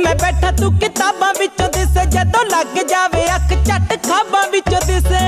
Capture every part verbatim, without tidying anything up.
मैं बैठा तू किताबां विचों दिसे, जदों लग जावे अख झट खाबां विचों दिसे।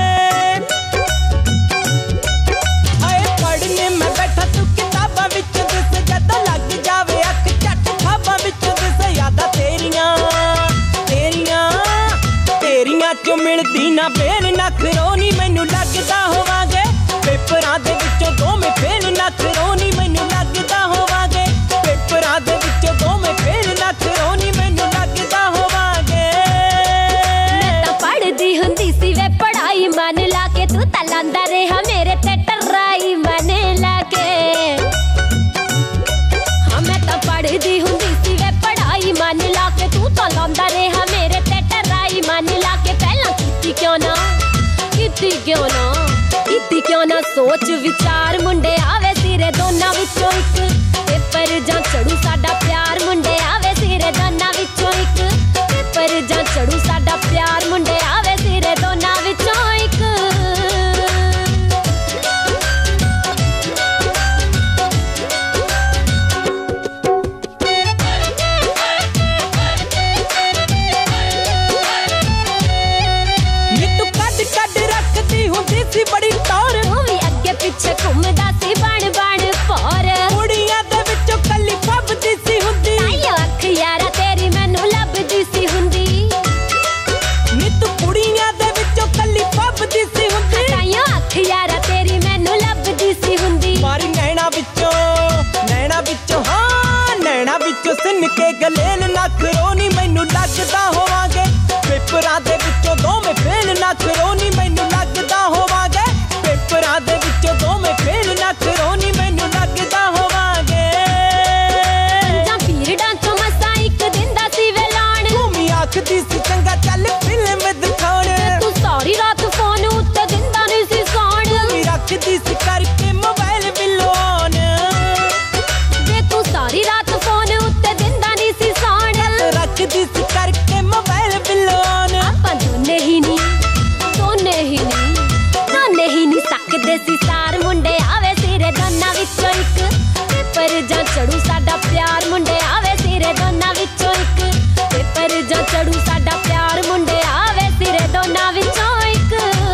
हाय पढ़ने मैं बैठा तू किताबां विचों दिसे, जदों लग जावे अख झट खाबां विचों दिसे। यादां तेरियां तेरियां तेरियां चों मिलदी ना बेन ना खरोनी, मैनू लगदा होवांगे पेपरां दे विचों दोवें फेल ना खरोनी, मैनू लगदा होवांगे पेपरां दे विचों दोवें फेल ना खरोनी, मैनू लगदा होवांगे। मैं तां पढ़दी हुंदी सी वे पढ़ाई मन ला के, तू तां लांदा रहा मेरे ते टर्राई मन ला के। हाँ मैं तां पढ़दी हुंदी सी वे पढ़ाई मन ला के, तू तां लांदा रहा मेरे ते टर्राई मन ला के। पहलां कीती क्यों ना कीती क्यों ना कीती क्यों ना सोच विचार, मुंडे आवे सिरे दोनां विचों इक, पेपर जां चढ़ू साडा प्यार, मुंडे आवे सिरे दोनां विचों इक, पेपर जां चढ़ू साडा प्यार, मुंडे आवे सिरे दोनां विचों इक। सी बड़ी टौर तू भी अगे पीछे घूमदा सी बन बन पौर, कुड़ियां दे विचों कल्ली फबदी सी हुंदी, ताइयों अख यारा तेरी मैनू लभदी सी हुंदी। नी तू कुड़ियां दे विचों कल्ली फबदी सी हुंदी, ताइयों अख यारा तेरी मैनू लभदी सी हुंदी। मारी नैना विचों नैना विचों हाँ नैना विचों सिन के गलेल ना खरोनी, मैनू लगदा होवांगे पेपरां दे विचों दोवें फेल ना खरोनी, मैनू लगदा होवांगे पेपरां दे विचों दोवें फेल ना खरोनी, मैनू लगदा होवांगे। पंजां पीरडां चों मसां इक दिन दा सी वे लाण, भूमि आखदी सी चंगा चल फिल्म दिखाउण, तू सारी रात फोन उत्ते दिंदा नहीं सी सौण, भूमि रखदी सी करके मोबाइल बिल्लो ऑन, वे तू सारी रात फोन उत्ते दिंदा नहीं सी सौण, रखदी सी करके मोबाइल बिल्लो ऑन। आपां दोने ही नी दोने ही नी दोने ही नी सकदे सी सार, मुंडे आवे सिरे दोनां विचों इक, पेपर जां चढ़ू साडा प्यार, मुंडे आवे सिरे दोनां विचों इक, पेपर जां चढ़ू साडा प्यार, मुंडे आवे सिरे दोनां विचों इक।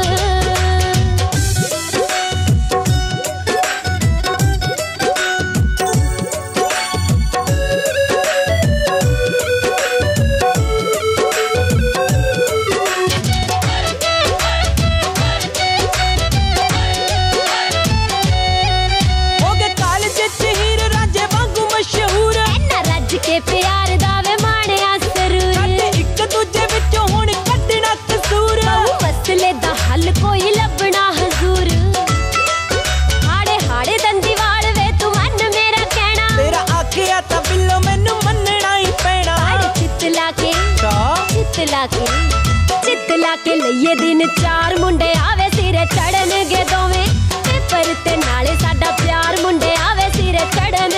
के प्यार दावे माणिया जरूर, साडे इक दूजे विचों हुण कड्ढना कसूर, मसले दा हल कोई लभना हजूर। हाड़े हाड़े दंदी वाल वे तू मन मेरा कहना, तेरा आखिया तां बिल्लो मैनू मन्नना ही पैना। चितला के चितला के चितला के लइए दिन चार, मुंडे आवे सिरे चढ़न गे दोवें, पेपर ते नाले साडा प्यार, मुंडे आवे सिरे चढ़न